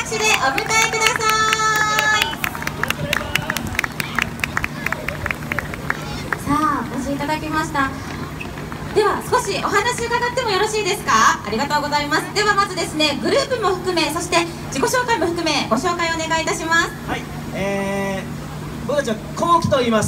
拍手でお迎えください。さあ、お越しいただきました。では少しお話伺ってもよろしいですか。ありがとうございます。ではまずですね、グループも含め、そして自己紹介も含めご紹介お願いいたします。 はい、僕たちはこうきと言います。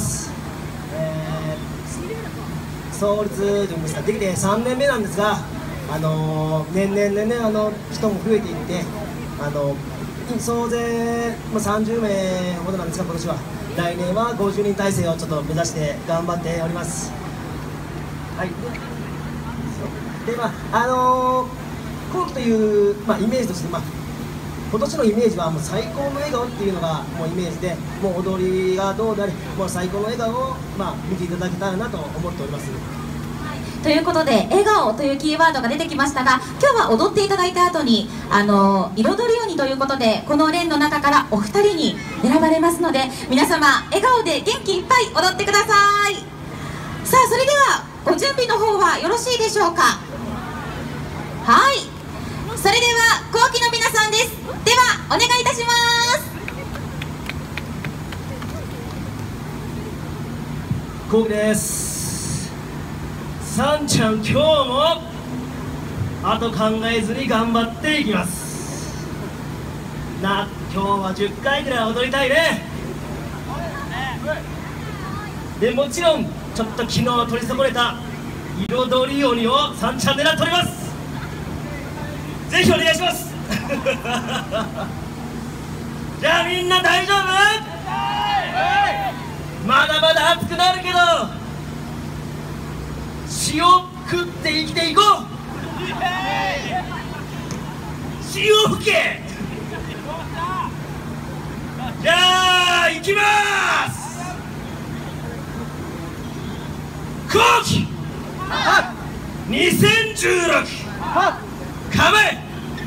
創立ですか、できて3年目なんですが、年々人も増えていって、総勢30名ほどなんですが、今年は来年は50人体制をちょっと目指して頑張っております。はい、で後期という、イメージとして、今年のイメージはもう最高の笑顔っていうのがもうイメージで、もう踊りがどうであり、もう最高の笑顔を、見ていただけたらなと思っております。 ということで、笑顔というキーワードが出てきましたが、今日は踊っていただいた後に彩り鬼ということで、この連の中からお二人に選ばれますので、皆様笑顔で元気いっぱい踊ってください。さあ、それではご準備の方はよろしいでしょうか。はい、それでは後期の皆さんです。ではお願いいたします。 後期です。さんちゃん、今日もあと考えずに頑張っていきます。今日は10回ぐらい踊りたいね。でもちろんちょっと昨日取り損ねた彩り鬼をさんちゃん狙っております。ぜひお願いします。じゃあみんな大丈夫？まだまだ暑くなるけど塩食って生きていこう。塩吹け。じゃあ行きまーす。後期2016構え。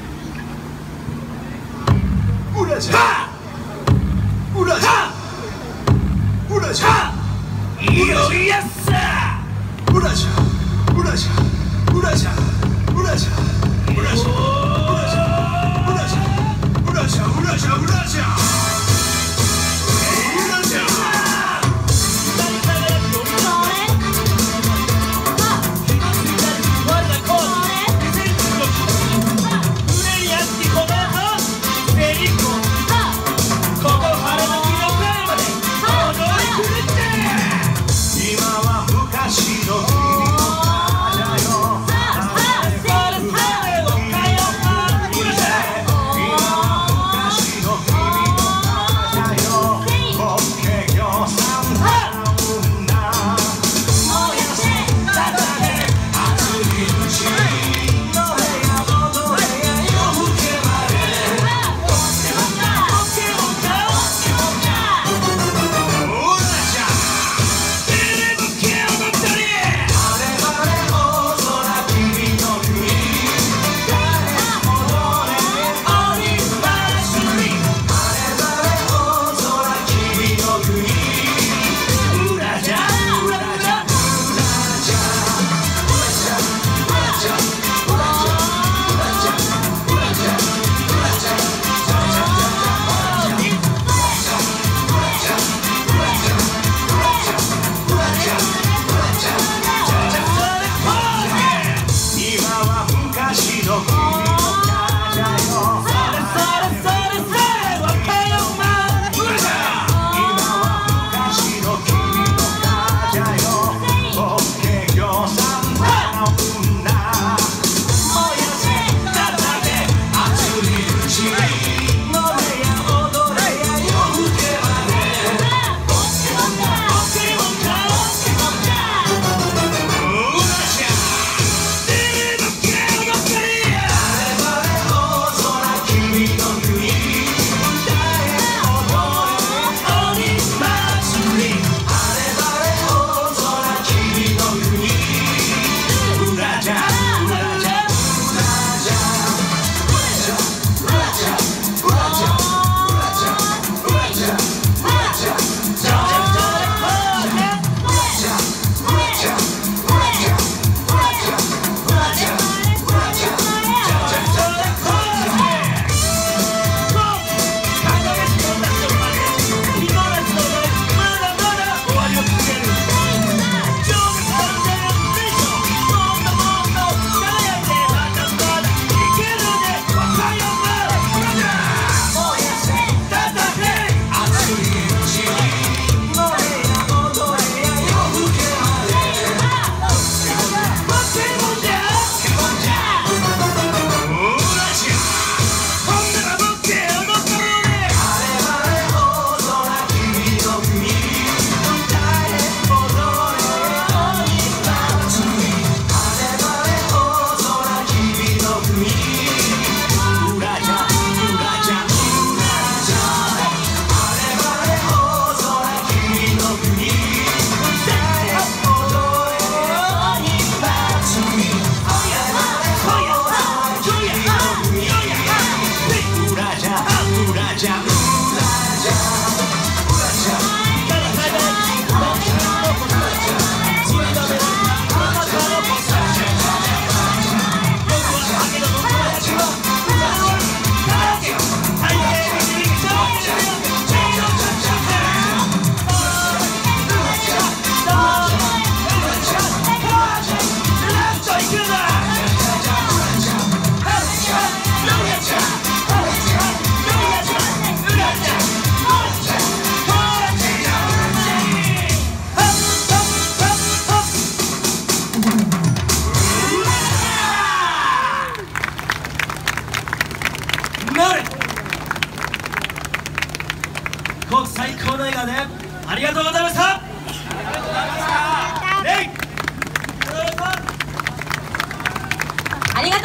うらじゃうらじゃうらじゃいよいやっさ。うらじゃうらじゃうらじゃうらじゃうらじゃうらじゃうらじゃうらじゃうらじゃうらじゃ。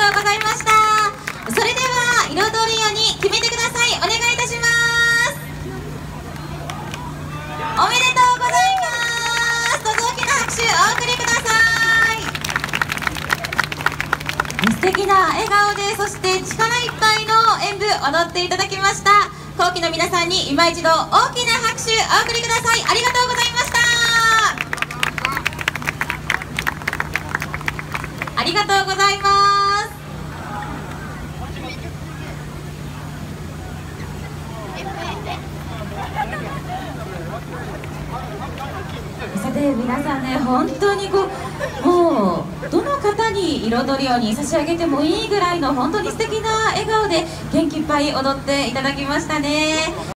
うございました。それでは彩りよに決めてください。お願いいたします。おめでとうございます。どうぞ大きな拍手お送りください。素敵な笑顔で、そして力いっぱいの演舞踊っていただきました。後期の皆さんに今一度大きな拍手お送りください。ありがとうございました。ありがとうございます。さて皆さんね、本当にもうどの方に彩りをに差し上げてもいいぐらいの本当に素敵な笑顔で元気いっぱい踊っていただきましたね。